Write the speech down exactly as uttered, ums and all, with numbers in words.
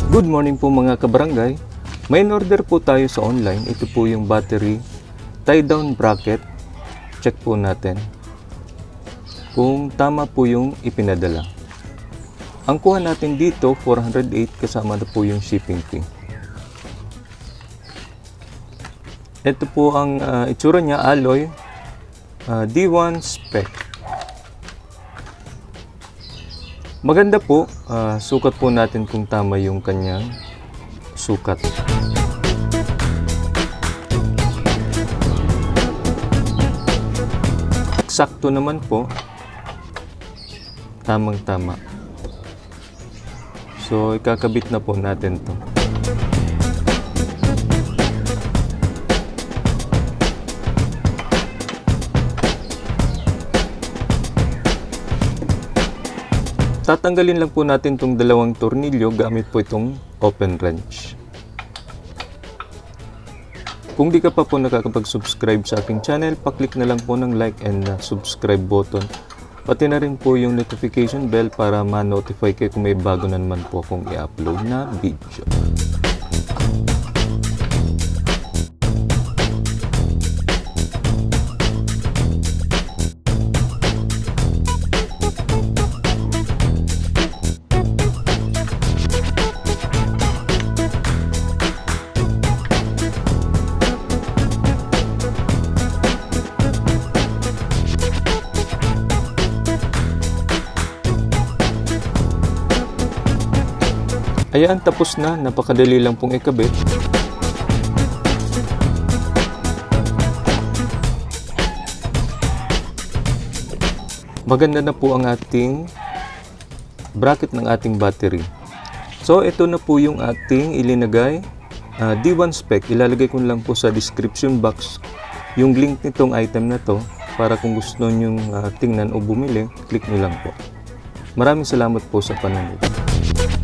Good morning po mga kabarangay. May order po tayo sa online. Ito po yung battery tie down bracket. Check po natin kung tama po yung ipinadala. Ang kuha natin dito four hundred eight kasama na po yung shipping fee. Ito po ang uh, itsura niya, alloy uh, D one spec. Maganda po, uh, sukat po natin kung tama yung kanyang sukat. Eksakto naman po, tamang-tama. So, ikakabit na po natin to. Tatanggalin lang po natin itong dalawang tornilyo gamit po itong open wrench. Kung di ka pa po nakakapag-subscribe sa aking channel, paklik na lang po ng like and uh, subscribe button. Pati na rin po yung notification bell para ma-notify kayo kung may bago na naman po akong i-upload na video. Ayan, tapos na. Napakadali lang pong ikabit. Maganda na po ang ating bracket ng ating battery. So, ito na po yung ating ilinagay uh, D one spec. Ilalagay ko lang po sa description box yung link nitong item na to para kung gusto nyo uh, tingnan o bumili, click nyo lang po. Maraming salamat po sa panonood.